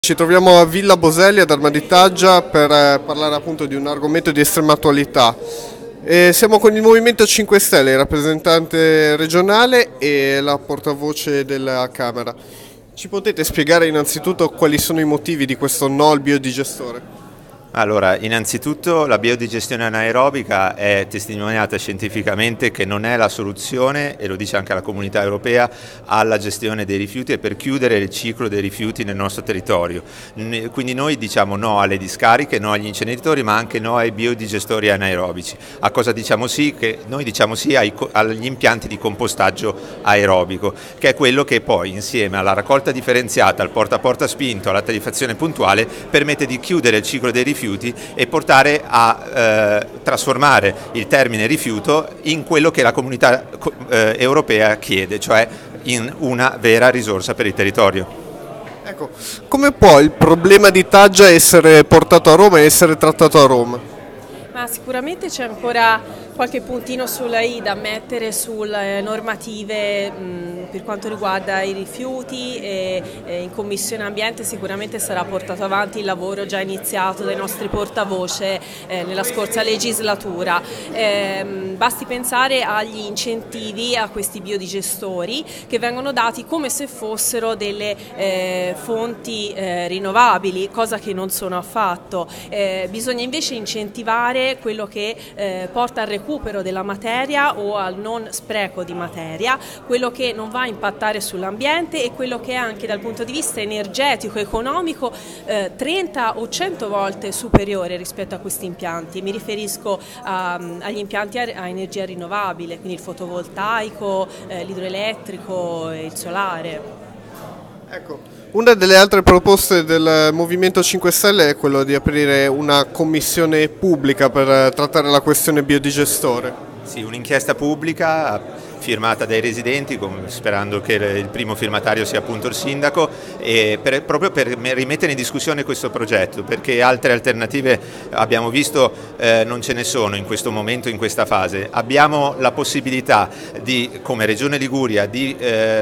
Ci troviamo a Villa Boselli ad Arma di Taggia per parlare appunto di un argomento di estrema attualità. Siamo con il Movimento 5 Stelle, il rappresentante regionale e la portavoce della Camera. Ci potete spiegare innanzitutto quali sono i motivi di questo no al biodigestore? Allora, innanzitutto la biodigestione anaerobica è testimoniata scientificamente che non è la soluzione, e lo dice anche la Comunità Europea, alla gestione dei rifiuti e per chiudere il ciclo dei rifiuti nel nostro territorio. Quindi noi diciamo no alle discariche, no agli inceneritori, ma anche no ai biodigestori anaerobici. A cosa diciamo sì? Noi diciamo sì agli impianti di compostaggio aerobico, che è quello che poi insieme alla raccolta differenziata, al porta a porta spinto, alla tarifazione puntuale permette di chiudere il ciclo dei rifiuti e portare a trasformare il termine rifiuto in quello che la Comunità Europea chiede, cioè in una vera risorsa per il territorio. Ecco, come può il problema di Taggia essere portato a Roma e essere trattato a Roma? Ma sicuramente c'è ancora qualche puntino sulla i da mettere sulle normative per quanto riguarda i rifiuti e in Commissione Ambiente sicuramente sarà portato avanti il lavoro già iniziato dai nostri portavoce nella scorsa legislatura. Basti pensare agli incentivi a questi biodigestori che vengono dati come se fossero delle fonti rinnovabili, cosa che non sono affatto. Bisogna invece incentivare quello che porta al recupero della materia o al non spreco di materia, quello che non va a impattare sull'ambiente e quello che è anche dal punto di vista energetico e economico 30 o 100 volte superiore rispetto a questi impianti. Mi riferisco agli impianti a energia rinnovabile, quindi il fotovoltaico, l'idroelettrico e il solare. Ecco, una delle altre proposte del Movimento 5 Stelle è quello di aprire una commissione pubblica per trattare la questione biodigestore. Sì, un'inchiesta pubblica firmata dai residenti, sperando che il primo firmatario sia appunto il sindaco, e proprio per rimettere in discussione questo progetto, perché altre alternative abbiamo visto non ce ne sono in questo momento, in questa fase. Abbiamo la possibilità come Regione Liguria di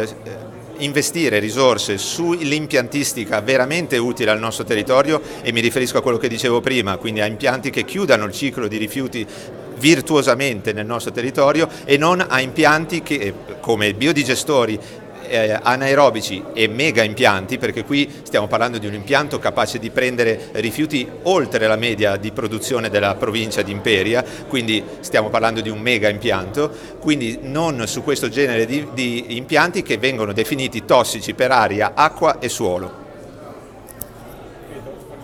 investire risorse sull'impiantistica veramente utile al nostro territorio, e mi riferisco a quello che dicevo prima, quindi a impianti che chiudano il ciclo di rifiuti virtuosamente nel nostro territorio e non a impianti che, come biodigestori anaerobici e mega impianti, perché qui stiamo parlando di un impianto capace di prendere rifiuti oltre la media di produzione della provincia di Imperia, quindi stiamo parlando di un mega impianto, quindi non su questo genere di impianti che vengono definiti tossici per aria, acqua e suolo.